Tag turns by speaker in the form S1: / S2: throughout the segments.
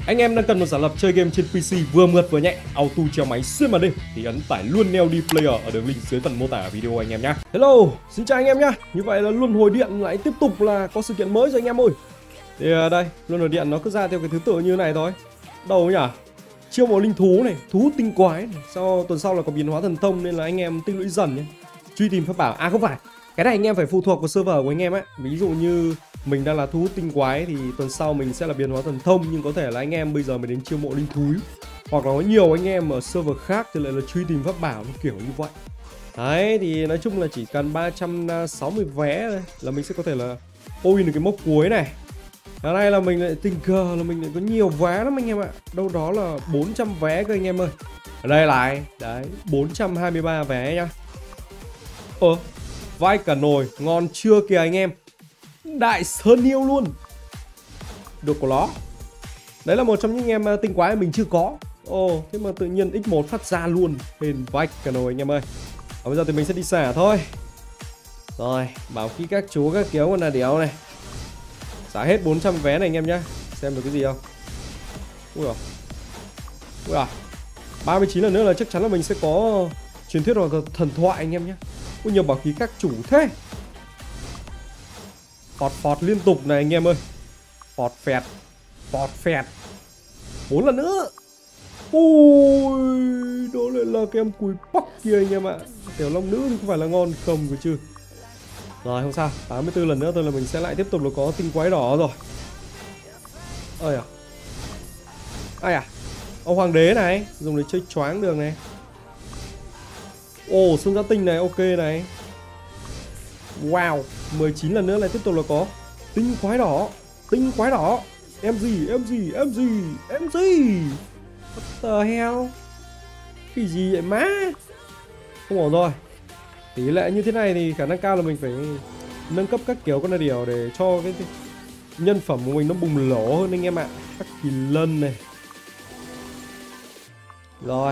S1: Anh em đang cần một giả lập chơi game trên PC vừa mượt vừa nhẹ, auto treo máy xuyên màn đêm thì ấn tải luôn Neo D Player ở đường link dưới phần mô tả video anh em nhé. Hello, xin chào anh em nhé. Như vậy là luân hồi điện lại tiếp tục là có sự kiện mới rồi anh em ơi. Thì đây, luân hồi điện nó cứ ra theo cái thứ tự như này thôi. Đầu nhỉ? Chiêu mộ linh thú này, thú tinh quái này. Sau tuần sau là có biến hóa thần thông nên là anh em tích lũy dần nhé. Truy tìm pháp bảo, à không phải. Cái này anh em phải phụ thuộc vào server của anh em ấy. Ví dụ như mình đang là thú tinh quái thì tuần sau mình sẽ là biến hóa thần thông, nhưng có thể là anh em bây giờ mới đến chiêu mộ linh thú, hoặc là có nhiều anh em ở server khác thì lại là truy tìm pháp bảo kiểu như vậy. Đấy thì nói chung là chỉ cần 360 vé thôi là mình sẽ có thể là ôi được cái mốc cuối này. Ở đây là mình lại tình cờ là mình lại có nhiều vé lắm anh em ạ. Đâu đó là 400 vé cơ anh em ơi. Ở đây lại, đấy, 423 vé nhá. Vai cả nồi, ngon chưa kìa anh em. Đại Sơn yêu luôn. Được của nó. Đấy là một trong những em tinh quái mình chưa có. Thế mà tự nhiên X1 phát ra luôn. Hên vai cả nồi anh em ơi. Bây giờ thì mình sẽ đi xả thôi. Rồi, bảo khi các chú các kéo con là đéo này. Xả hết 400 vé này anh em nhá. Xem được cái gì không. Ui à 39 lần nữa là chắc chắn là mình sẽ có truyền thuyết hoặc thần thoại anh em nhé. Ui nhiều bảo khí các chủ thế. Phọt liên tục này anh em ơi. Phọt phẹt 4 lần nữa. Ui, đó lại là cái em cùi bắc kia anh em ạ. Tiểu long nữ thì không phải là ngon không cơ chứ. Rồi không sao, 84 lần nữa thôi là mình sẽ lại tiếp tục là có tinh quái đỏ rồi. Ai à, ông hoàng đế này, dùng để chơi choáng đường này. Xương giá tinh này, ok này. Wow, 19 lần nữa lại tiếp tục là có tinh quái đỏ. Em gì? What the hell? Cái gì vậy má? Không ổn rồi. Tỷ lệ như thế này thì khả năng cao là mình phải nâng cấp các kiểu con là điều để cho cái nhân phẩm của mình nó bùng nổ hơn anh em ạ. Các kỳ lân này. Rồi.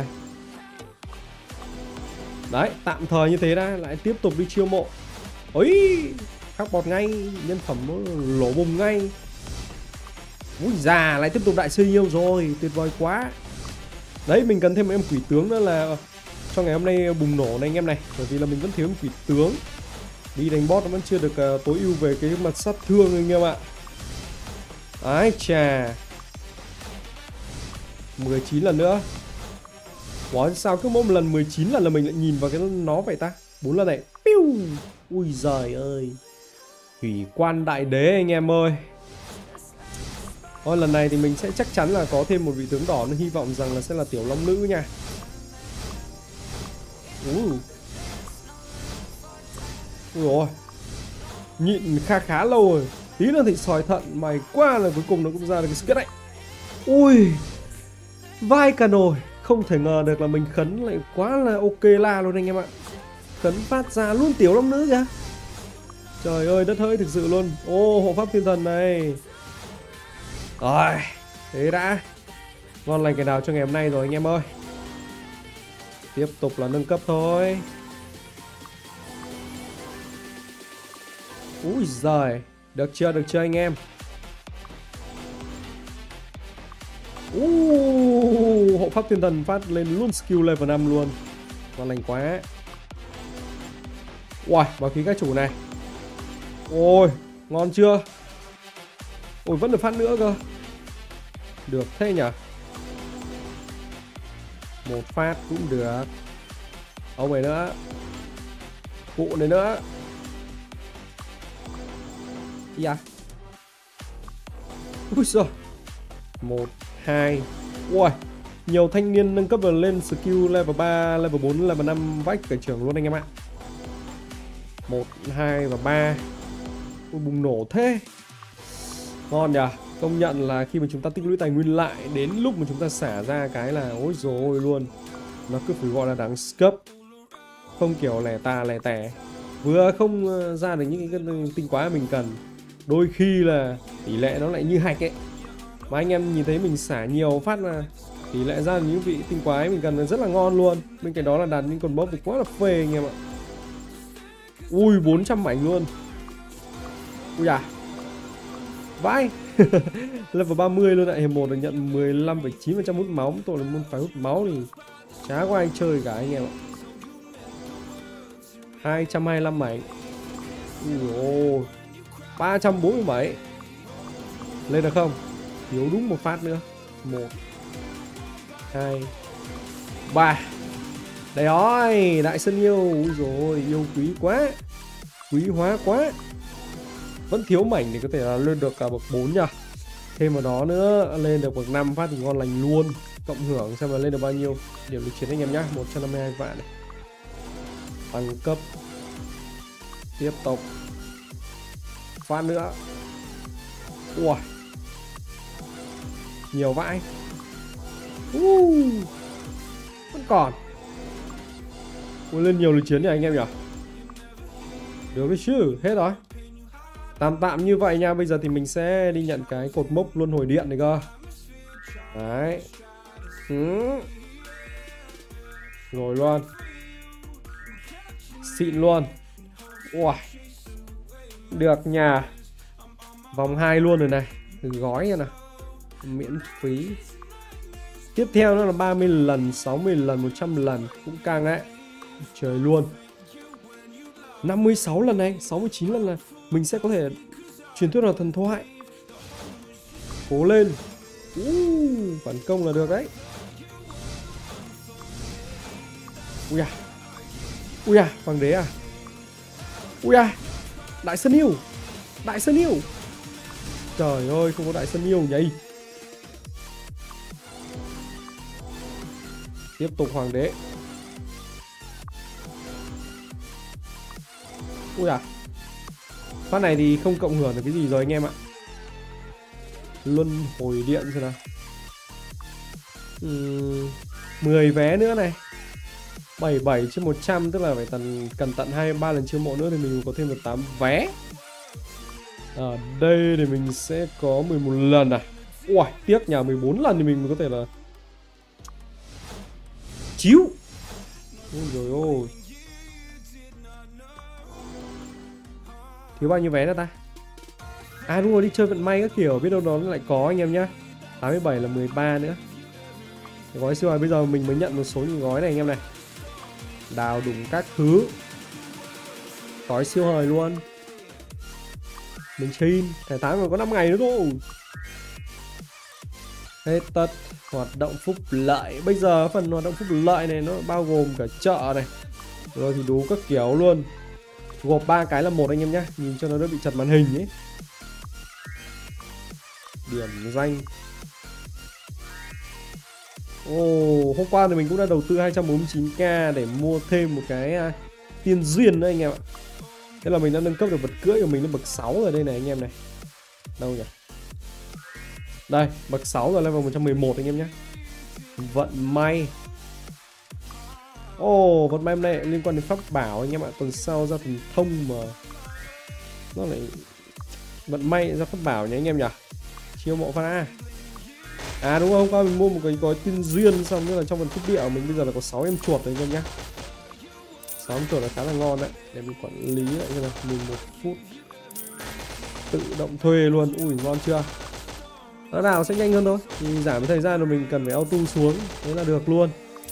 S1: Đấy, tạm thời như thế đã, lại tiếp tục đi chiêu mộ. Ôi, khắc bọt ngay, nhân phẩm nó lổ bùng ngay. Úi già, lại tiếp tục đại sư yêu rồi, tuyệt vời quá. Đấy, mình cần thêm một em quỷ tướng nữa là cho ngày hôm nay bùng nổ này anh em này. Bởi vì là mình vẫn thiếu em quỷ tướng. Đi đánh boss nó vẫn chưa được tối ưu về cái mặt sát thương anh em ạ. Ái chà, 19 lần nữa. Ủa sao cứ mỗi một lần 19 lần là mình lại nhìn vào cái nó vậy ta? 4 lần này. Piu. Ui giời ơi. Thủy quan đại đế anh em ơi. Lần này thì mình sẽ chắc chắn là có thêm một vị tướng đỏ, nên hy vọng rằng là sẽ là tiểu long nữ nha. Ui rồi. Nhịn khá lâu rồi. Tí nữa thì sỏi thận mày quá là cuối cùng nó cũng ra được cái skit này. Ui, vai cả nồi. Không thể ngờ được là mình khấn lại quá là ok la luôn anh em ạ. Khấn phát ra luôn tiểu long nữ kìa. Trời ơi đất hỡi thực sự luôn. Hộ pháp thiên thần này. Rồi, thế đã. Ngon lành cái nào cho ngày hôm nay rồi anh em ơi. Tiếp tục là nâng cấp thôi. Úi giời. Được chưa anh em. Hộ pháp thiên thần phát lên luôn skill level 5 luôn. Ngon lành quá. Wow, bảo khí các chủ này. Ôi, ngon chưa. Ôi, vẫn được phát nữa cơ. Được thế nhỉ. Một phát cũng được. Ông này nữa. Cụ này nữa. Dạ. Ui giời. 1, 2. Ui, nhiều thanh niên nâng cấp lên skill level 3, level 4, level 5 vách cả trường luôn anh em ạ. 1, 2 và 3. Ui, bùng nổ thế. Ngon nhỉ. Công nhận là khi mà chúng ta tích lũy tài nguyên lại, đến lúc mà chúng ta xả ra cái là ôi dồi ôi luôn. Nó cứ phải gọi là đáng cấp. Không kiểu lẻ tà lẻ tẻ. Vừa không ra được những cái tinh quái mình cần. Đôi khi là tỷ lệ nó lại như hạch ấy. Mà anh em nhìn thấy mình xả nhiều phát là tỷ lệ ra những vị tinh quái mình cần rất là ngon luôn. Bên cạnh đó là đạt những con boss thì quá là phê anh em ạ. Ui 400 mảnh luôn. Ui à. Vãi. Level 30 luôn ạ. Hiệp 1 được nhận 15,9% hút máu. Tội là muốn phải hút máu thì chả có ai chơi cả anh em ạ. 225 mảnh. Ui, 347. Lên được không? Thiếu đúng một phát nữa. 1 2 3. Đây rồi, đại sơn yêu. Úi rồi, yêu quý quá. Quý hóa quá. Vẫn thiếu mảnh thì có thể là lên được cả bậc 4 nha. Thêm vào đó nữa, lên được bậc 5 phát thì ngon lành luôn. Cộng hưởng xem là lên được bao nhiêu điểm lực chiến anh em nhá. 152 vạn này. Tăng cấp. Tiếp tục. Phát nữa. Ui, nhiều vãi. Vẫn còn. Ui, lên nhiều lực chiến nhỉ anh em nhỉ. Được đấy chứ, hết rồi. Tạm như vậy nha. Bây giờ thì mình sẽ đi nhận cái cột mốc luân hồi điện này cơ. Đấy. Rồi luôn. Xịn luôn. Ui, được nhà. Vòng 2 luôn rồi này. Thử gói nha nào. Miễn phí. Tiếp theo nó là 30 lần, 60 lần, 100 lần. Cũng căng đấy. Trời luôn. 56 lần này, 69 lần là mình sẽ có thể truyền thuyết vào thần thoại. Cố lên. Phản công là được đấy. Ui à. Ui à, hoàng đế à. Ui à, đại sơn yêu. Đại sơn yêu. Trời ơi, không có đại sơn yêu nhỉ. Tiếp tục hoàng đế. Ui à. Phát này thì không cộng hưởng được cái gì rồi anh em ạ. Luân hồi điện xem nào. 10 vé nữa này. 77/100, tức là phải cần tận 2-3 lần chiêu mộ nữa thì mình có thêm được 8 vé. Ở đây thì mình sẽ có 11 lần à. Ui, tiếc nhà 14 lần thì mình có thể là chiếu. Ôi trời ơi. Thiếu bao nhiêu vé nữa ta? À đúng rồi, đi chơi vận may các kiểu, biết đâu đó lại có anh em nhá. 87 là 13 nữa. Gói siêu hời bây giờ mình mới nhận một số những gói này anh em này. Đào đủng các thứ. Gói siêu hời luôn. Mình xin, thẻ 8 còn có 5 ngày nữa thôi. Hết tất hoạt động phúc lợi. Bây giờ phần hoạt động phúc lợi này nó bao gồm cả chợ này. Rồi thì đủ các kiểu luôn. Gộp 3 cái là một anh em nhé. Nhìn cho nó đỡ bị chật màn hình ấy. Điểm danh. Hôm qua thì mình cũng đã đầu tư 249k để mua thêm một cái tiên duyên nữa anh em ạ. Thế là mình đã nâng cấp được vật cưỡi của mình lên bậc 6 rồi đây này anh em này. Đâu nhỉ? Đây, bậc 6 rồi, level 111 anh em nhé. Vận may. Vận may hôm nay liên quan đến pháp bảo anh em ạ. Tuần sau ra thần thông mà nó lại vận may ra pháp bảo nhé anh em nhỉ. Chiêu mộ phát à đúng không? Hôm qua mình mua một cái gói tiên duyên xong nữa là trong phần phúc địa của mình bây giờ là có 6 em chuột rồi anh em nhé. 6 em chuột là khá là ngon đấy. Để mình quản lý lại như là 11 phút. Tự động thuê luôn. Ui ngon chưa? Nó nào sẽ nhanh hơn thôi. Thì giảm cái thời gian mà mình cần phải auto xuống. Thế là được luôn.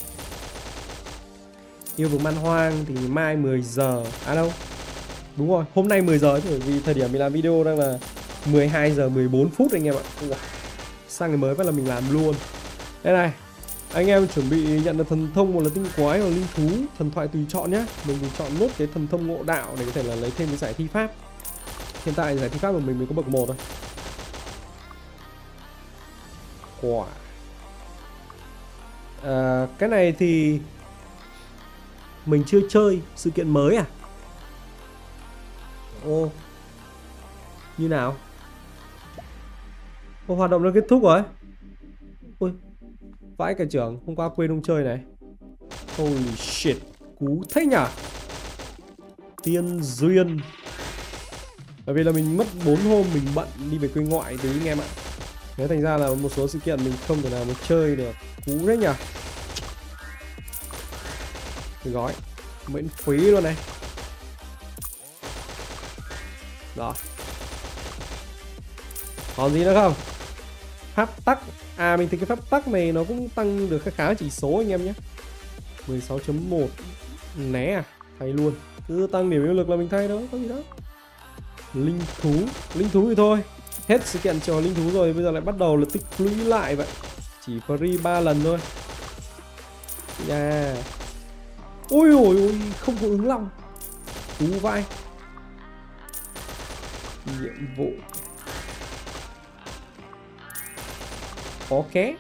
S1: Yêu vực man hoang thì mai 10 giờ. À đâu. Đúng rồi, hôm nay 10 giờ bởi vì thời điểm mình làm video đang là 12 giờ 14 phút anh em ạ. Sang ngày mới vẫn là mình làm luôn. Đây này. Anh em chuẩn bị nhận được thần thông hoặc là tinh quái hoặc linh thú, thần thoại tùy chọn nhé. Mình chọn nốt cái thần thông ngộ đạo để có thể là lấy thêm cái giải thi pháp. Hiện tại giải thi pháp của mình mới có bậc 1 thôi. Quả. Cái này thì mình chưa chơi sự kiện mới à? Như nào? Hoạt động đã kết thúc rồi. Ui, vãi cả trưởng, hôm qua quên không chơi này. Holy shit, cú thế nhỉ? Tiên duyên. Bởi vì là mình mất 4 hôm mình bận đi về quê ngoại tí anh em ạ. Thế thành ra là một số sự kiện mình không thể nào mà chơi được. Cú đấy nhỉ? Cái gói miễn phí luôn này. Đó. Còn gì nữa không? Pháp tắc. À mình thấy cái pháp tắc này nó cũng tăng được khá khá chỉ số anh em nhé. 16.1. Né à? Thay luôn. Cứ tăng điểm yêu lực là mình thay đó, có gì đó. Linh thú. Linh thú thì thôi. Hết sự kiện cho linh thú rồi, bây giờ lại bắt đầu là tích lũy lại vậy. Chỉ free 3 lần thôi. Yeah. Ôi ôi ôi, không có ứng long. Thú vai. Nhiệm vụ. Có ké.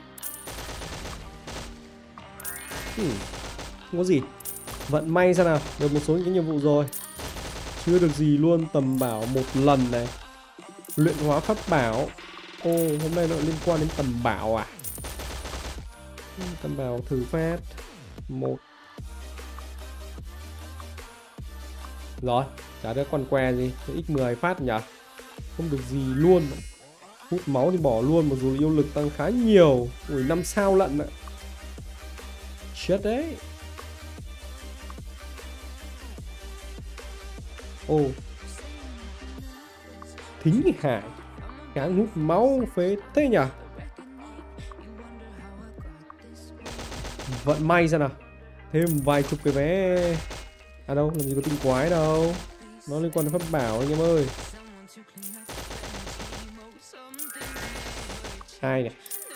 S1: Không có gì. Vận may xem nào. Được một số những cái nhiệm vụ rồi. Chưa được gì luôn. Tầm bảo một lần này. Luyện hóa pháp bảo. Ồ, hôm nay nó liên quan đến tầm bảo à? Tầm bảo thử phát. Một. Rồi, chả được con què gì. X10 phát nhỉ? Không được gì luôn. Hút máu thì bỏ luôn, mặc dù yêu lực tăng khá nhiều. Ui, 5 sao lận ạ. Chết đấy. Ồ. Thính hải. Kháng hút máu phế thế nhỉ? Vận may ra nào. Thêm vài chục cái vé. À đâu, làm gì có tinh quái đâu. Nó liên quan đến pháp bảo anh em ơi. 2 này.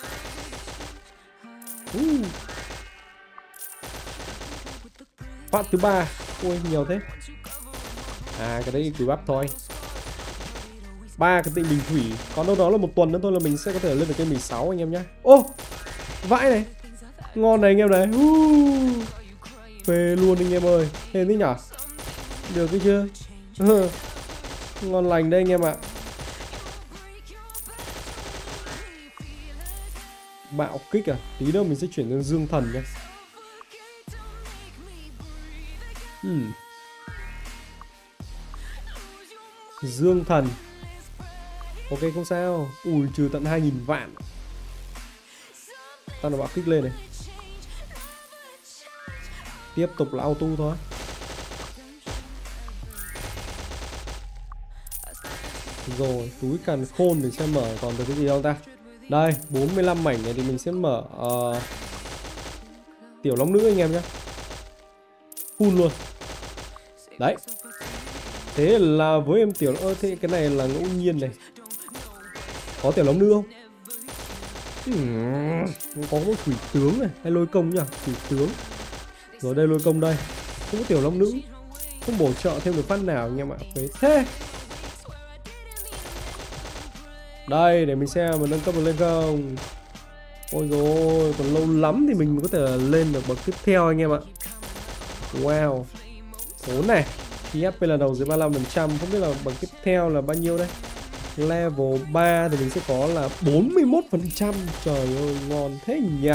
S1: Phát thứ 3. Ui nhiều thế. À cái đấy cùi bắp thôi. 3 cái tinh bình thủy. Còn đâu đó là một tuần nữa thôi là mình sẽ có thể lên được cái 16 anh em nhé. Ô, vãi này. Ngon này anh em này. Phê luôn anh em ơi. Hên thế nhở. Được cái chưa? Ngon lành đây anh em ạ. Bạo kích à? Tí nữa mình sẽ chuyển sang dương thần nhé. Dương thần. Ok không sao. Ui trừ tận 2000 vạn. Tao là bạo kích lên này. Tiếp tục là auto thôi. Rồi túi càn khôn để xem mở còn được cái gì đâu ta. Đây 45 mảnh này thì mình sẽ mở tiểu long nữ anh em nhé. Full luôn. Đấy. Thế là với em tiểu thế cái này là ngẫu nhiên này. Có tiểu long nữ không? Có một quỷ tướng này hay lôi công nhỉ? Quỷ tướng. Rồi đây lôi công đây. Không có tiểu long nữ. Không bổ trợ thêm được phát nào anh em ạ. Thế. Đây để mình xem mình nâng cấp được lên không. Ôi rồi còn lâu lắm thì mình mới có thể lên được bậc tiếp theo anh em ạ. Wow. 4 này. Khi HP lần đầu dưới 35%. Không biết là bậc tiếp theo là bao nhiêu đây. Level 3 thì mình sẽ có là 41%. Trời ơi ngon thế nhỉ.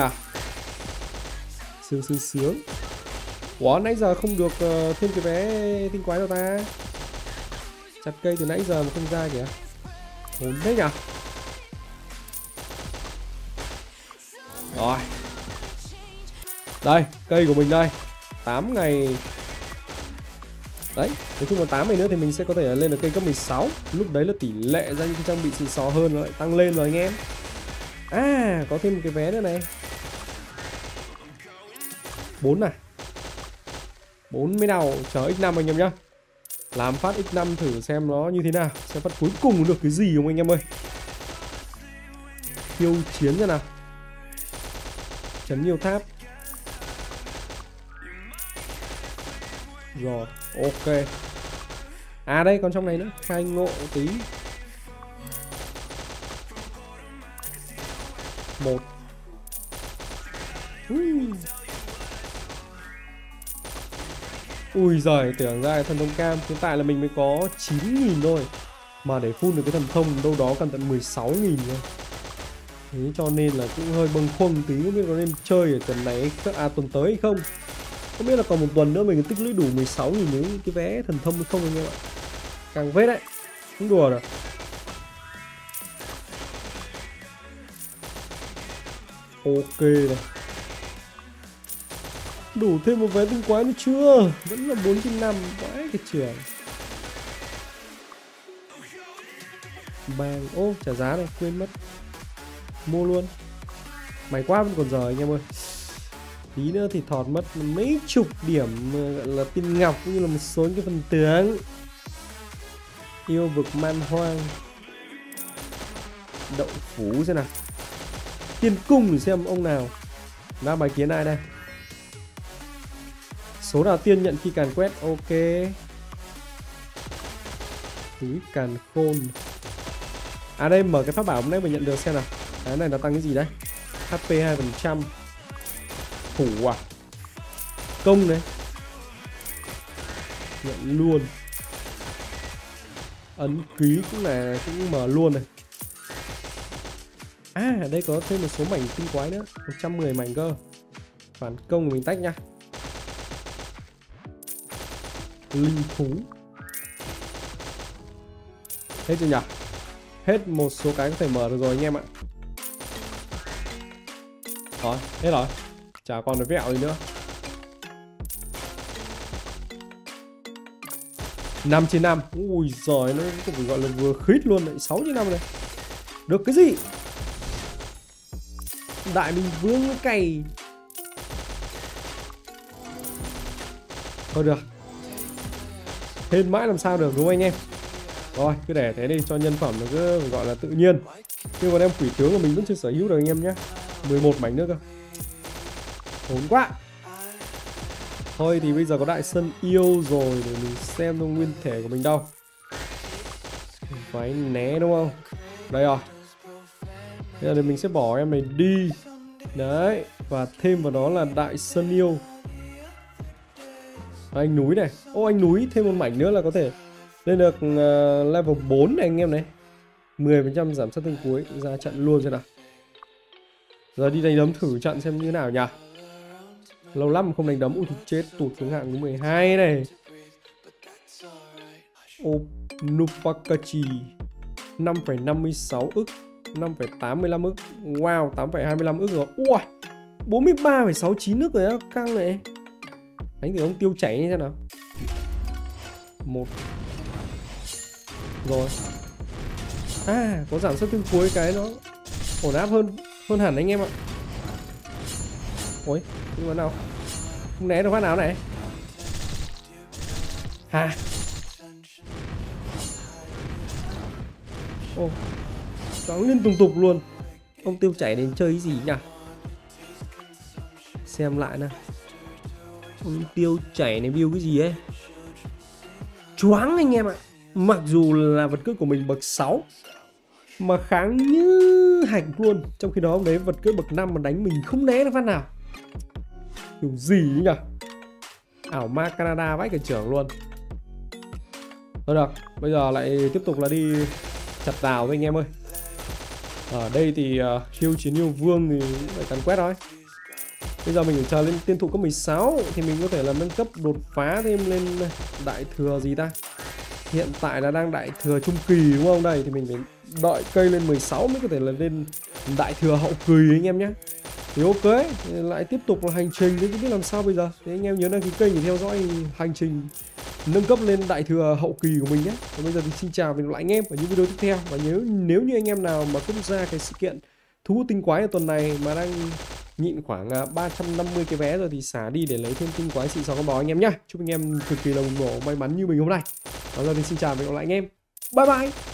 S1: Sướng. Ủa nãy giờ không được thêm cái vé tinh quái đâu ta. Chặt cây từ nãy giờ mà không ra kìa. Ổn thế nhỉ. Rồi. Đây cây của mình đây. 8 ngày. Đấy, nói chung là 8 ngày nữa thì mình sẽ có thể lên được cây cấp 16. Lúc đấy là tỷ lệ ra những trang bị xịn sò hơn nó lại tăng lên rồi anh em. À, có thêm một cái vé nữa này. 4 này. 40 đầu, chờ X5 anh em nhá. Làm phát X5 thử xem nó như thế nào. Xem phát cuối cùng được cái gì không anh em ơi. Khiêu chiến ra nào. Chấn nhiều tháp. Rồi, ok. À đây còn trong này nữa, khai ngộ tí. 1. Ui giời, tưởng ra thần thông cam. Hiện tại là mình mới có 9.000 thôi. Mà để full được cái thần thông đâu đó cần tận 16.000 thôi. Thế cho nên là cũng hơi bâng khuâng tí. Không biết có nên chơi ở tuần này tuần tới hay không. Không biết là còn một tuần nữa mình tích lũy đủ 16.000 những cái vé thần thông hay không anh em ạ. Càng vết đấy. Không đùa rồi. Ok này. Đủ thêm một vé tinh quái nữa chưa? Vẫn là 4/5. Vãi cái trường. Bang. Ô trả giá này, quên mất. Mua luôn. May quá vẫn còn giờ anh em ơi. Tí nữa thì thọt mất mấy chục điểm gọi là tiên ngọc cũng như là một số cái phần tướng. Yêu vực man hoang. Đậu phú xem nào. Tiên cung xem ông nào ra bài kiến ai đây. Số nào tiên nhận khi càn quét. Ok. Túi càn khôn. À đây mở cái pháp bảo hôm nay mình nhận được xem nào. Cái này nó tăng cái gì đấy. HP 2%. Thủ à. Công đấy. Nhận luôn. Ấn ký cũng mở luôn này. À ở đây có thêm một số mảnh tinh quái nữa. 110 mảnh cơ. Phản công của mình tách nha. Linh thú. Hết chưa nhỉ? Hết một số cái có thể mở được rồi anh em ạ. Rồi, hết rồi. Chả còn được vẹo gì nữa. 5/5. Ui giời, nó cũng phải gọi là vừa khít luôn đấy. 6/5 này. Được cái gì? Đại Minh Vương cày. Thôi được. Hên mãi làm sao được đúng không anh em? Rồi cứ để thế đi cho nhân phẩm nó cứ gọi là tự nhiên. Nhưng còn em quỷ tướng của mình vẫn chưa sở hữu được anh em nhé. 11 mảnh nữa cơ. Ổn quá. Thôi thì bây giờ có Đại Sơn Yêu rồi. Để mình xem trong nguyên thể của mình đâu. Phải né đúng không? Đây rồi. Bây giờ thì mình sẽ bỏ em này đi. Đấy. Và thêm vào đó là Đại Sơn Yêu. Anh núi này. Ô anh núi thêm một mảnh nữa là có thể lên được level 4 này anh em này. 10% giảm sát thương cuối. Ra trận luôn xem nào. Giờ đi đánh đấm thử trận xem như thế nào nhỉ. Lâu lắm không đánh đấm. Ui chết, tụt xuống hạng 12 này. Nupakachi 5,56 ức, 5,85 ức. Wow, 8,25 ức rồi. Ui 43,69 ức rồi á. Căng này. Đánh thử ông tiêu chảy như thế nào. Một. Rồi. À có giảm sát thương cuối cái nó ổn áp hơn hẳn anh em ạ. Ôi nhưng mà nào không né được phát nào này. Hà. Ô choáng liên tục luôn. Ông tiêu chảy đến chơi cái gì nhỉ? Xem lại nào. Ông tiêu chảy này build cái gì ấy. Choáng anh em ạ. Mặc dù là vật cước của mình bậc 6 mà kháng như hạch luôn. Trong khi đó ông đấy vật cước bậc 5 mà đánh mình không né được phát nào. Kiểu gì nhỉ? Ảo ma Canada vãi cả trưởng luôn. Thôi được, bây giờ lại tiếp tục là đi chặt đào thôi anh em ơi. Ở đây thì khiêu chiến yêu vương thì phải cắn quét thôi. Bây giờ mình phải chờ lên tiên thụ cấp 16 thì mình có thể là nâng cấp đột phá thêm lên đại thừa gì ta. Hiện tại là đang đại thừa trung kỳ đúng không? Đây thì mình phải đợi cây lên 16 mới có thể là lên đại thừa hậu kỳ anh em nhé. Thì ok, lại tiếp tục là hành trình thì không biết làm sao bây giờ. Thì anh em nhớ đăng ký kênh để theo dõi hành trình nâng cấp lên đại thừa hậu kỳ của mình nhé. Và bây giờ thì xin chào và hẹn gặp lại anh em ở những video tiếp theo. Và nếu như anh em nào mà không ra cái sự kiện thú hút tinh quái ở tuần này mà đang nhịn khoảng 350 cái vé rồi thì xả đi để lấy thêm tinh quái xịn sò con bò anh em nhá. Chúc anh em cực kỳ là bùng nổ may mắn như mình hôm nay. Và giờ thì xin chào và hẹn gặp lại anh em. Bye bye.